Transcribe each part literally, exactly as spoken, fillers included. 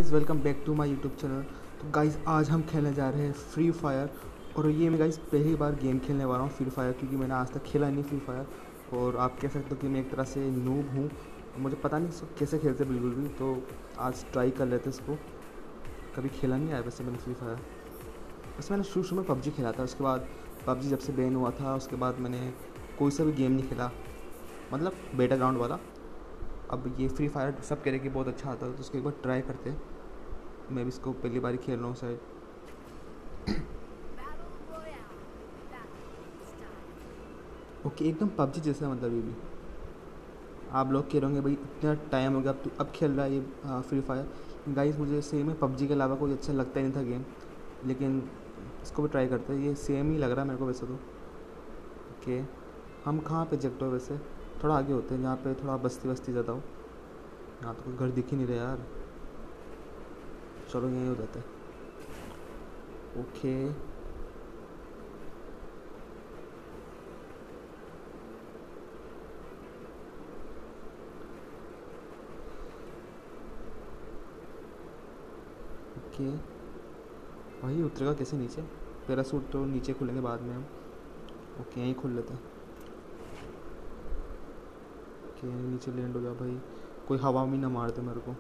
Guys, welcome back to my YouTube channel. तो guys, आज हम खेलने जा रहे हैं फ्री फायर। और ये मैं गाइस पहली बार गेम खेलने वाला हूँ फ्री फायर, क्योंकि मैंने आज तक खेला नहीं फ्री फायर। और आप कह सकते हो कि मैं एक तरह से नूब हूँ, मुझे पता नहीं इसको कैसे खेलते बिल्कुल भी। तो आज ट्राई कर लेते इसको। कभी खेला नहीं आया वैसे मैंने फ्री फायर। वैसे मैंने शुरू शुरू में पबजी खेला था, उसके बाद पबजी जब से बैन हुआ था उसके बाद मैंने कोई सा भी गेम नहीं खेला, मतलब बेटा ग्राउंड वाला। अब ये फ्री फायर सब कह रहे कि बहुत अच्छा आता है, तो उसको एक बार ट्राई करते हैं। मैं भी इसको पहली बार ही खेल रहा हूँ शायद। ओके, एकदम पबजी जैसा, मतलब ये भी आप लोग कह रहे होंगे भाई इतना टाइम हो गया अब तो अब खेल रहा है ये फ्री फायर। गाइस, मुझे सेम है, पबजी के अलावा कोई अच्छा लगता ही नहीं था गेम, लेकिन इसको भी ट्राई करते हैं। ये सेम ही लग रहा है मेरे को वैसे तो। ओके, हम कहाँ पे जगटो है वैसे? थोड़ा आगे होते हैं जहाँ पे थोड़ा बस्ती बस्ती ज़्यादा हो। यहाँ तो कोई घर दिख ही नहीं रहा यार। चलो यहीं हो जाता है। Okay, okay. भाई उतरेगा कैसे नीचे? पैरासूट तो नीचे खुलेंगे बाद में हम। ओके, यहीं खुल लेते हैं। ओके, नीचे लैंड हो गया भाई। कोई हवा भी ना मारते मेरे को।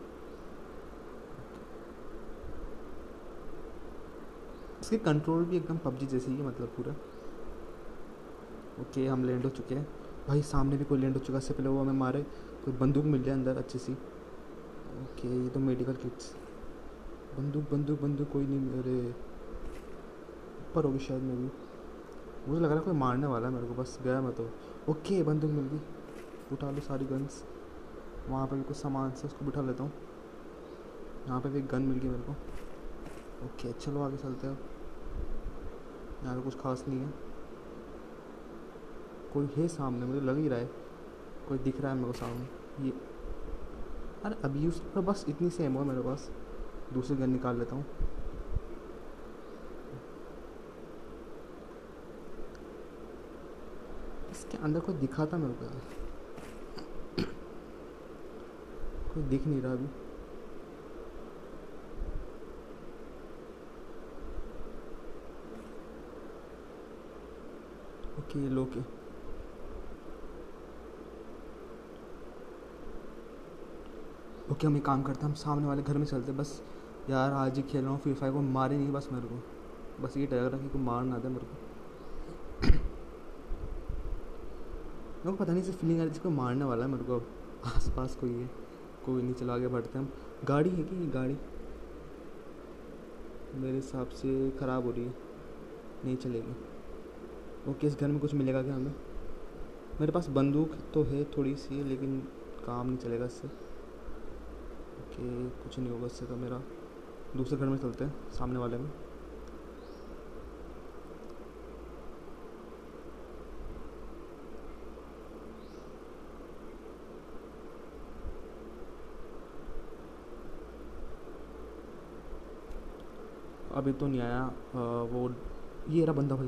इसके कंट्रोल भी एकदम पबजी जैसे ही है, मतलब पूरा। ओके, हम लैंड हो चुके हैं। भाई सामने भी कोई लैंड हो चुका है, इससे पहले वो हमें मारे। कोई बंदूक मिल जाए अंदर अच्छी सी। ओके, ये तो मेडिकल किट्स। बंदूक बंदूक बंदूक कोई नहीं। अरे ऊपर होगी शायद में भी। मुझे लग रहा है कोई मारने वाला है मेरे को, बस गया मैं तो। ओके, बंदूक मिल गई। उठा लो सारी गन्स। वहाँ पे भी कुछ सामान से उसको बिठा लेता हूँ। यहाँ पे भी एक गन मिल गई मेरे को। ओके, चलो आगे चलते हैं अब। यहाँ पे कुछ खास नहीं है। कोई है सामने, मुझे लग ही रहा है कोई दिख रहा है मेरे को सामने। ये अरे अभी यूज़ तो बस इतनी से एमो है मेरे पास। दूसरी गन निकाल लेता हूँ। इसके अंदर कोई दिखा था मेरे को यार, कोई दिख नहीं रहा अभी। ओके, ये लो के। ओके, हम एक काम करते हैं, हम सामने वाले घर में चलते बस। यार आज ही खेल रहा हूँ फ्री फायर, को मारे नहीं बस मेरे को। बस ये डर रहा कि कोई मार ना दे मेरे को। मेरे को पता नहीं, से फीलिंग आ रही है जिसको मारने वाला है मेरे को। आस पास कोई है। कोई नहीं, चलो आगे बढ़ते हैं हम। गाड़ी है कि ये गाड़ी मेरे हिसाब से ख़राब हो रही है, नहीं चलेगी। ओके, इस घर में कुछ मिलेगा क्या हमें? मेरे पास बंदूक तो है थोड़ी सी, लेकिन काम नहीं चलेगा इससे। ओके, कुछ नहीं होगा इससे तो मेरा। दूसरे घर में चलते हैं, सामने वाले में। अभी तो नहीं आया। आ, वो ये रहा बंदा भाई।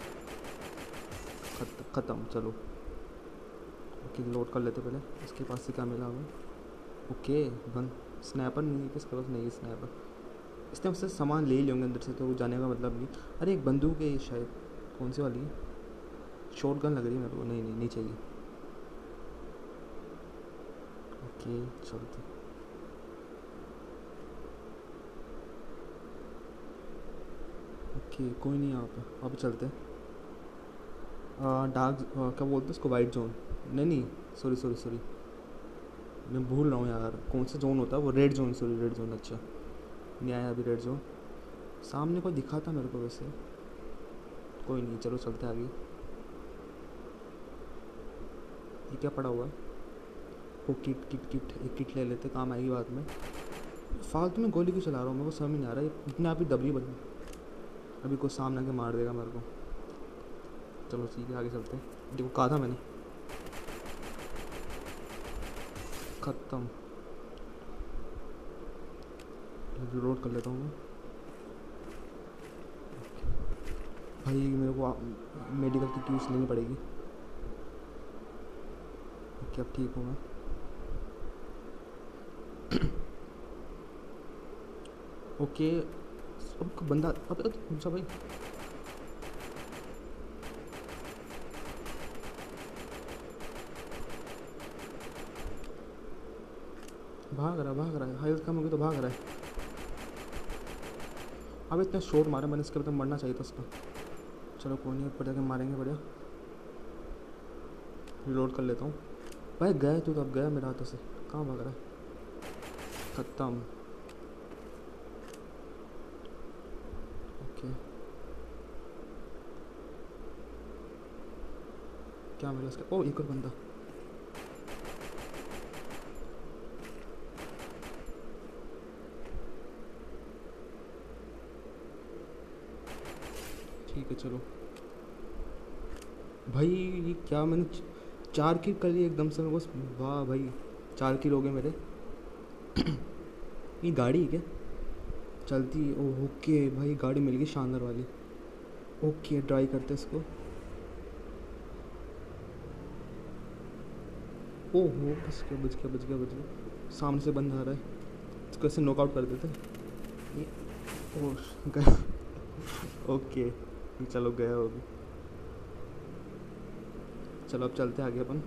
खत, ख़त्म, चलो। ओके, लोड कर लेते पहले, इसके पास से क्या मिला हमें। Okay, gun. स्नैपर नहीं है किसके पास? नहीं है स्नैपर। इसने उससे सामान ले ही लेंगे अंदर से, तो वो जाने का मतलब नहीं। अरे एक बंदूक है ये शायद। कौन सी वाली है? शॉर्ट गन लग रही है मेरे को। नहीं नहीं नहीं चाहिए। ओके, चलते। ओके, कोई नहीं यहाँ पे, अब चलते हैं। डार्क क्या बोलते हैं उसको, वाइट जोन। नहीं नहीं, सॉरी सॉरी सॉरी, मैं भूल रहा हूँ यार कौन सा जोन होता है वो। Red zone, sorry red zone. अच्छा, नहीं आया अभी रेड जोन। सामने कोई दिखा था मेरे को वैसे। कोई नहीं, चलो चलते आगे। ये क्या पड़ा हुआ है? वो किट किट किट, एक किट ले लेते, काम आएगी बाद में। फालतू में गोली क्यों चला रहा हूँ, मेरे को समझ नहीं आ रहा है। इतने आप ही दबरी बनी, अभी कोई सामने के मार देगा मेरे को। चलो ठीक है, आगे चलते हैं। देखो कहा था मैंने। ख़त्म। रिलोड कर लेता हूँ मैं। भाई मेरे को मेडिकल की क्यूज लेनी पड़ेगी। ओके, अब ठीक हूँ मैं। ओके अब बंदा अब कौन सा भाई? भाग रहा भाग रहा है, हेल्थ कम होगी तो भाग रहा है। अब इतना शॉट मारा मैंने, इसके बाद मरना चाहिए था उसका। चलो कोई नहीं, ऊपर जाके मारेंगे बढ़िया। रिलोड कर लेता हूँ। भाई गया तू तो, अब गया मेरे हाथों से। कहाँ भाग रहा है? खत्म। ओके क्या मिला उसका? ओ एक और बंदा। ठीक है चलो भाई। ये क्या मैंने च- चार किल कर ली एकदम से मैं बस। वाह भाई, चार किल हो गए मेरे। ये गाड़ी है क्या चलती है? ओह ओके भाई, गाड़ी मिल गई शानदार वाली। ओके ट्राई करते इसको। ओहो बच गया बच गया बच गया बच गया। सामने से बंदा आ रहा है, इसको ऐसे नॉकआउट कर देते। ये ओह गया। ओके चलो गया वो भी। चलो अब चलते आगे अपन।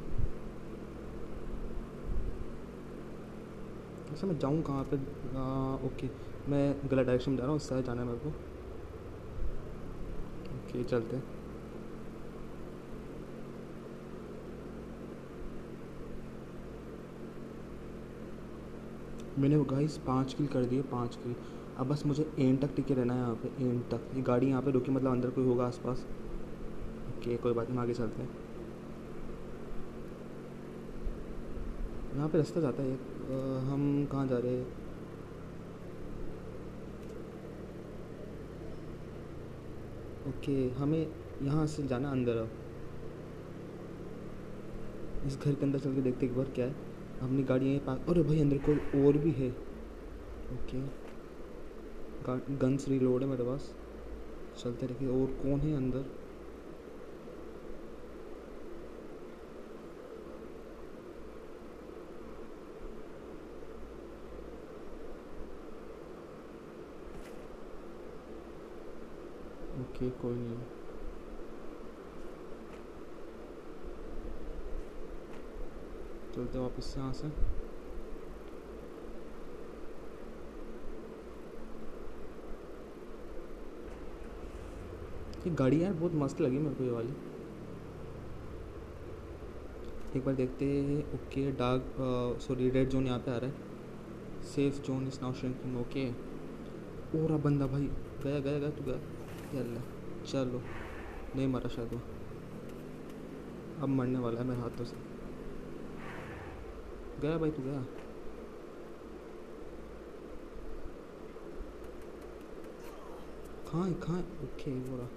वैसे मैं जाऊँ कहाँ पे? आ, ओके मैं गलत डायरेक्शन में जा रहा हूँ, उस साइड जाना है मेरे को। ओके चलते। मैंने गाइस पाँच किल कर दिए, पाँच किल। अब बस मुझे एंड तक टिके रहना है यहाँ पे, एंड तक। ये गाड़ी यहाँ पे रुकी, मतलब अंदर कोई होगा आसपास। ओके कोई बात नहीं, आगे चलते हैं। यहाँ पे रास्ता जाता है एक। अ, हम कहाँ जा रहे हैं? ओके हमें यहाँ से जाना अंदर। अब इस घर के अंदर चल के देखते एक बार क्या है। अपनी गाड़ी यहीं पार्क। अरे भाई अंदर कोई और भी है। ओके गन्स रिलोड है मेरे पास। चलते देखिए और कौन है अंदर। ओके कोई नहीं। चलते वापस से यहाँ से। ये गाड़ी यार बहुत मस्त लगी मेरे को ये वाली। एक बार देखते हैं। Okay dark sorry red zone यहाँ पे आ रहा है। Safe zone is now shrinking. Okay और अब बंदा भाई गया गया गया तू गया। यल्ला चलो, नहीं मरा शायद वो। अब मरने वाला है मेरे हाथों से। गया भाई तू गया। कहाँ है कहाँ है? ओके वो रहा।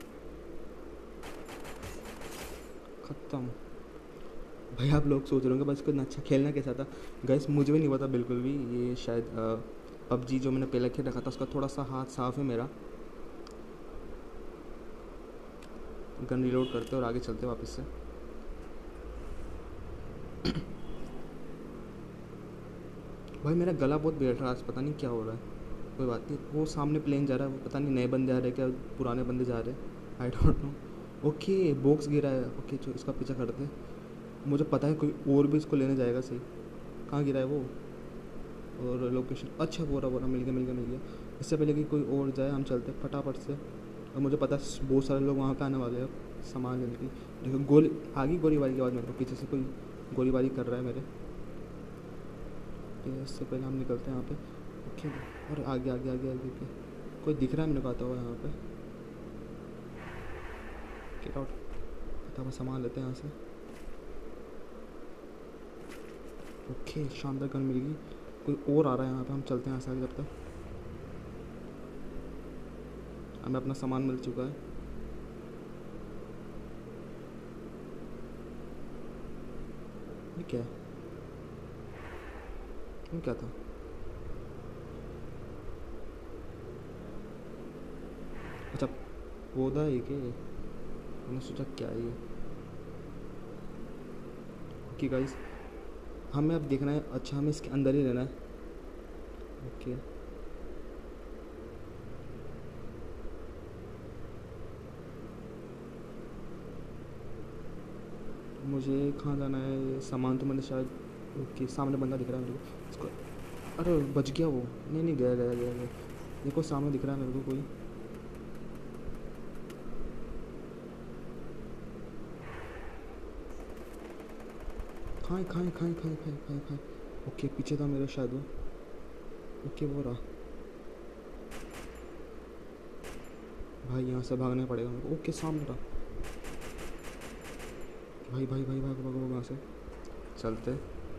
ख़त्म। भाई आप लोग सोच रहे होंगे बस इतना अच्छा खेलना कैसा था। गैस मुझे भी नहीं पता बिल्कुल भी। ये शायद पबजी जो मैंने पहले खेल रखा था उसका थोड़ा सा हाथ साफ है मेरा। गन रिलोड करते और आगे चलते वापस से। भाई मेरा गला बहुत बैठ रहा है आज, पता नहीं क्या हो रहा है। कोई बात नहीं, वो सामने प्लेन जा रहा है, वो पता नहीं नए बंदे आ रहे हैं क्या पुराने बंदे जा रहे हैं, I don't know. Okay box गिरा है। ओके जो इसका पीछा करते हैं। मुझे पता है कोई और भी इसको लेने जाएगा। सही कहाँ गिरा है वो? और लोकेशन अच्छा बोरा बोरा मिल गया मिल गया मिल गया। इससे पहले कि कोई और जाए हम चलते फटाफट से। और मुझे पता है बहुत सारे लोग वहाँ पे आने वाले हैं अब सामान लेने की। देखो गोली आ गई, गोलीबारी के बाद मेरे को पीछे से कोई गोलीबारी कर रहा है मेरे। इससे पहले हम निकलते हैं यहाँ पे। ओके और आगे आगे आगे आगे आगे कोई दिख रहा है मेरे को आता हुआ यहाँ पे। Get out. फटाफट सामान लेते हैं यहाँ से। ओके शानदार गन मिल गई। कोई और आ रहा है यहाँ पे, हम चलते हैं यहाँ से आगे। जब तक हमें अपना सामान मिल चुका है। ये क्या है? ये क्या था? अच्छा पौधा है क्या? मैंने सोचा क्या है ये। ओके गाइस हमें अब देखना है। अच्छा हमें इसके अंदर ही रहना है। ओके मुझे कहाँ जाना है? सामान तो मैंने शायद, ओके सामने बंदा दिख रहा है मेरे को इसको। अरे बच गया वो। नहीं नहीं, गया गया गया गया। देखो सामने दिख रहा है मेरे को कोई। खाए खाए खाए खाए खाए खाए खाए। ओके पीछे था मेरे शायद वो। ओके वो रहा। भाई यहाँ से भागना पड़ेगा मेरे को। ओके सामने रहा। भाई भाई भाई भाग भागो वहाँ से। चलते।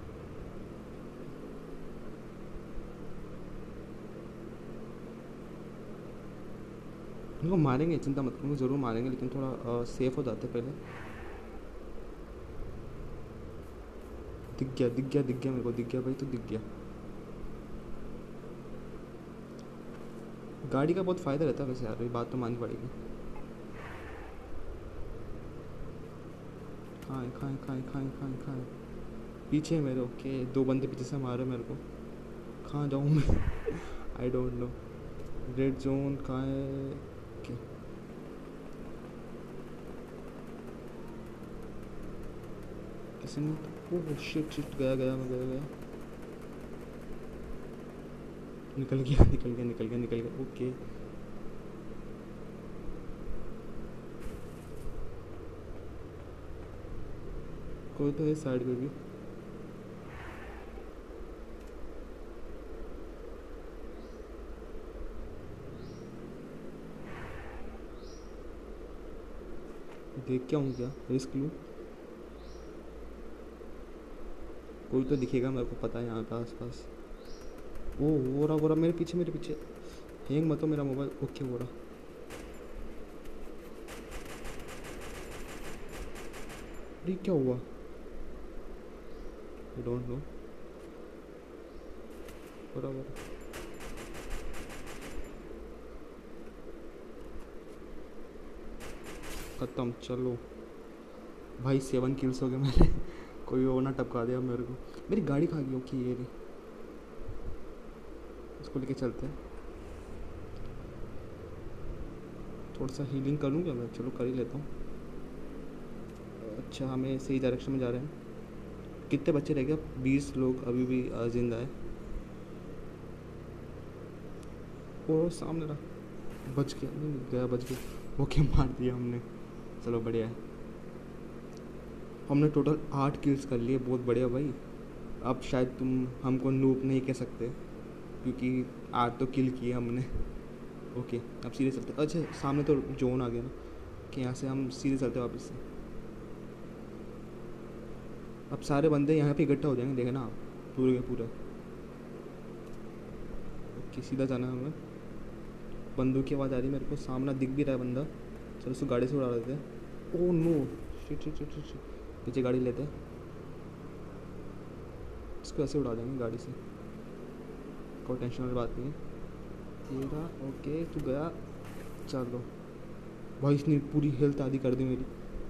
उनको मारेंगे, चिंता मत करो, ज़रूर मारेंगे, लेकिन थोड़ा सेफ हो जाते पहले। दिख गया दिख गया दिख गया मेरे को, दिख गया भाई, तो दिख गया। गाड़ी का बहुत फ़ायदा रहता है वैसे यार, ये बात तो माननी पड़ेगी। खाए खाए खाए खाए खाए खाए। पीछे मेरे, ओके दो बंदे पीछे से मारे मेरे को। कहाँ जाऊँ मैं? I don't know. Red zone कहाँ है? ओके किसी ने, ओह शिट शिट, गया गया मैं, गया गया। निकल गया निकल गया निकल गया निकल गया। ओके कोई तो है साइड पे भी। देख क्या हूँ, क्या रिस्क लूँ? कोई तो दिखेगा मेरे को, पता है यहाँ पे आसपास। ओ वो रहा वो रहा मेरे पीछे, मेरे पीछे। हैंग मत हो मेरा मोबाइल। ओके वो रहा। अरे क्या हुआ? I don't know. वो रहा वो रहा। खत्म, चलो भाई सेवन किल्स हो गए मेरे। कोई वो ना टपका दिया मेरे को। मेरी गाड़ी खा गई। ओके ये रही, इसको लेके चलते हैं। थोड़ा सा हीलिंग कर लूँ क्या मैं? चलो कर ही लेता हूँ। अच्छा हमें सही डायरेक्शन में जा रहे हैं। कितने बच्चे रह गए? बीस लोग अभी भी अ, जिंदा है। वो सामने रहा। बच गया, नहीं गया, बच गया। ओके मार दिया हमने। चलो बढ़िया है। हमने टोटल आठ किल्स कर लिए, बहुत बढ़िया भाई। अब शायद तुम हमको नूब नहीं कह सकते, क्योंकि आठ तो किल किए हमने। ओके अब सीधे चलते। अच्छा सामने तो जोन आ गया ना, कि यहाँ से हम सीधे चलते वापस से। अब सारे बंदे यहाँ पे इकट्ठा हो जाएंगे, देखना आप, पूरे के पूरे। ओके सीधा जाना है हमें। बंदूक की आवाज़ आ रही है मेरे को, सामने दिख भी रहा है बंदा। चलो उसको गाड़ी से उड़ा देते हैं। Oh no, shit shit shit shit. पीछे गाड़ी लेते हैं, इसको ऐसे उड़ा देंगे गाड़ी से, कोई टेंशन वाली बात नहीं है। ये रहा। ओके तू गया। चलो भाई इसने पूरी हेल्थ आधी कर दी मेरी।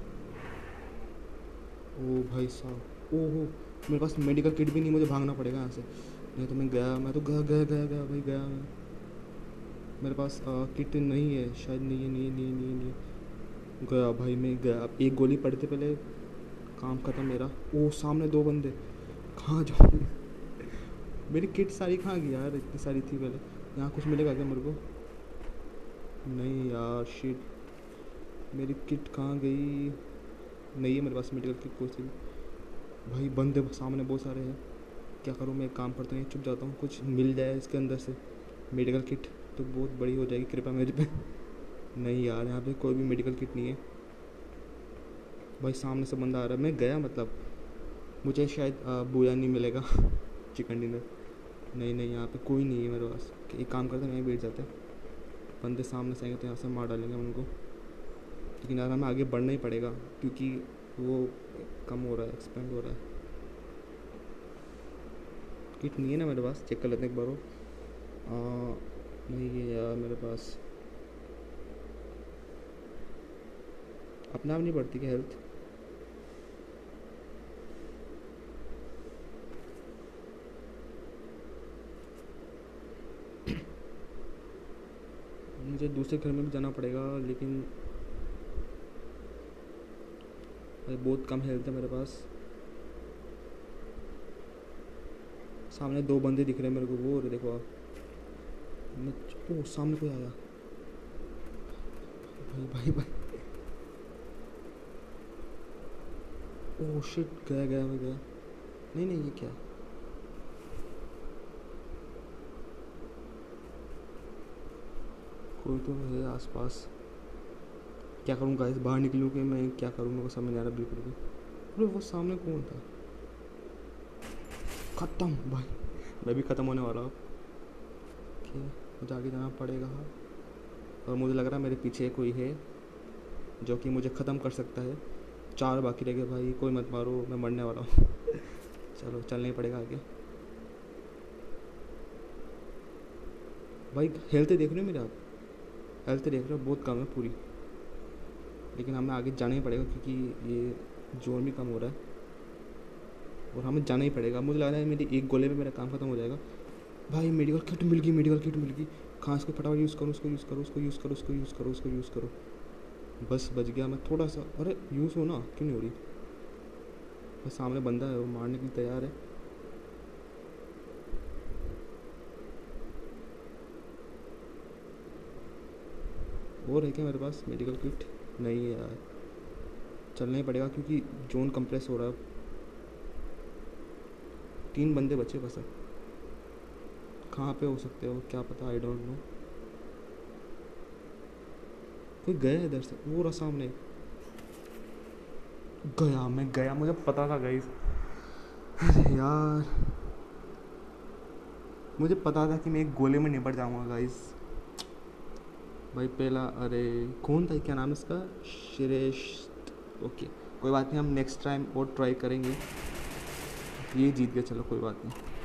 ओ भाई साहब, ओहो मेरे पास मेडिकल किट भी नहीं, मुझे भागना पड़ेगा यहाँ से, नहीं तो मैं गया, मैं तो गया गया गया गया भाई गया मैं। मेरे पास आ, किट नहीं है शायद, नहीं है नहीं है नहीं है नहीं है नहीं है। गया भाई मैं गया। अब एक गोली पड़ते पहले काम खत्म मेरा। ओ सामने दो बंदे, कहाँ जाऊँ? मेरी किट सारी कहाँ गई यार, इतनी सारी थी पहले। यहाँ कुछ मिलेगा क्या मेरे को? नहीं यार शिट, मेरी किट कहाँ गई? नहीं है मेरे पास मेडिकल किट कोई सी भी। भाई बंदे सामने बहुत सारे हैं, क्या करूँ मैं? एक काम करता हूँ, चुप जाता हूँ, कुछ मिल जाए इसके अंदर से मेडिकल किट तो बहुत बड़ी हो जाएगी कृपा मेरे पे। नहीं यार यहाँ पे कोई भी मेडिकल किट नहीं है। भाई सामने से बंदा आ रहा है, मैं गया मतलब मुझे शायद बूया नहीं मिलेगा। Chicken dinner. नहीं नहीं यहाँ पे कोई नहीं है मेरे पास। एक काम करते हैं वहीं बैठ जाते हैं, बंदे सामने से आएंगे तो यहाँ से मार डालेंगे उनको। लेकिन यार हमें आगे बढ़ना ही पड़ेगा, क्योंकि वो कम हो रहा है, एक्सपेंड हो रहा है। किट नहीं है ना मेरे पास, चेक कर लेते हैं एक बार वो। आ, नहीं है यार मेरे पास। अपने आप नहीं बढ़ती क्या हेल्थ? मुझे दूसरे घर में भी जाना पड़ेगा, लेकिन भाई बहुत कम हेल्थ है मेरे पास। सामने दो बंदे दिख रहे हैं मेरे को, वो रहे देखो आप। मैं ओ सामने कोई आया। भाई भाई भाई ओह शिट, गया गया मैं गया। नहीं नहीं ये क्या, कोई तो है आसपास। क्या करूँ गाइस, बाहर निकलूँ कि मैं क्या करूँ, मेरे को समझ नहीं आ रहा बिल्कुल भी। अरे वो सामने कौन था? ख़त्म भाई, मैं भी ख़त्म होने वाला हूँ। ओके मुझे आगे जाना पड़ेगा। और मुझे लग रहा है मेरे पीछे कोई है जो कि मुझे ख़त्म कर सकता है। चार बाकी रह गए भाई, कोई मत मारो, मैं मरने वाला हूँ। चलो चलना ही पड़ेगा आगे। भाई हेल्थ देख रहे हो मेरे आप? हेल्थ देख रहे हो, बहुत कम है पूरी। लेकिन हमें आगे जाना ही पड़ेगा क्योंकि ये जोन भी कम हो रहा है और हमें जाना ही पड़ेगा। मुझे लग रहा है मेरी एक गोले में मेरा काम ख़त्म हो जाएगा। भाई मेडिकल किट मिल गई, मेडिकल किट मिल गई। कहाँ इसको फटाफट यूज़ करो, उसको यूज़ करो, उसको यूज़ करो, उसको यूज़ करो, उसको यूज़ करो। बस बच गया मैं थोड़ा सा। अरे यूज़ हो ना, क्यों नहीं हो रही? बस सामने बंदा है, वो मारने के लिए तैयार है। और है क्या मेरे पास मेडिकल किट? नहीं है यार, चलना ही पड़ेगा क्योंकि जोन कंप्रेस हो रहा है। तीन बंदे बचे बस अब। कहाँ पे हो सकते हो क्या पता, आई डोंट नो। कोई गया इधर से, वो रहा सामने। गया मैं गया, मुझे पता था गाइस। अरे यार मुझे पता था कि मैं एक गोले में निपट जाऊंगा गाइस। भाई पहला, अरे कौन था, क्या नाम है इसका? श्रेष्ठ। ओके कोई बात नहीं, हम नेक्स्ट टाइम और ट्राई करेंगे। ये जीत गए, चलो कोई बात नहीं।